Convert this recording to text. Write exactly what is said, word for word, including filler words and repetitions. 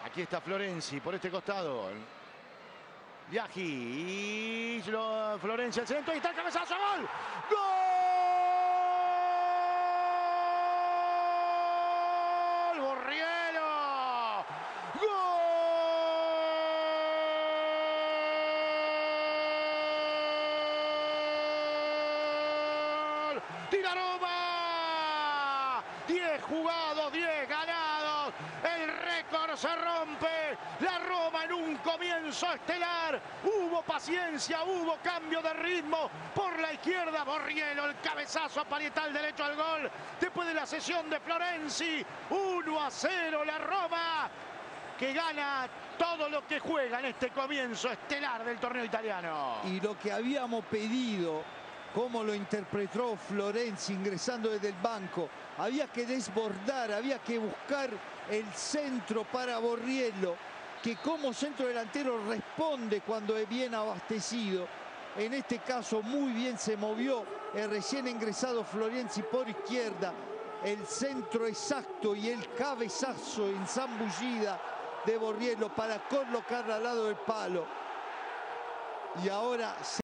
Aquí está Florenzi por este costado. Biaggi y lo, Florenzi al centro y está el cabezazo. ¡Gol! ¡Gol! ¡Borriello! ¡Gol! ¡Tira Roma! diez jugados, diez ganados. El récord se rompe. La Roma en un comienzo estelar. Hubo paciencia, hubo cambio de ritmo. Por la izquierda, Borriello, el cabezazo a parietal derecho al gol. Después de la sesión de Florenzi, uno a cero la Roma, que gana todo lo que juega en este comienzo estelar del torneo italiano. Y lo que habíamos pedido, cómo lo interpretó Florenzi ingresando desde el banco, había que desbordar, había que buscar el centro para Borriello, que como centro delantero responde cuando es bien abastecido. En este caso muy bien se movió el recién ingresado Florenzi por izquierda. El centro exacto y el cabezazo en zambullida de Borriello para colocarla al lado del palo. Y ahora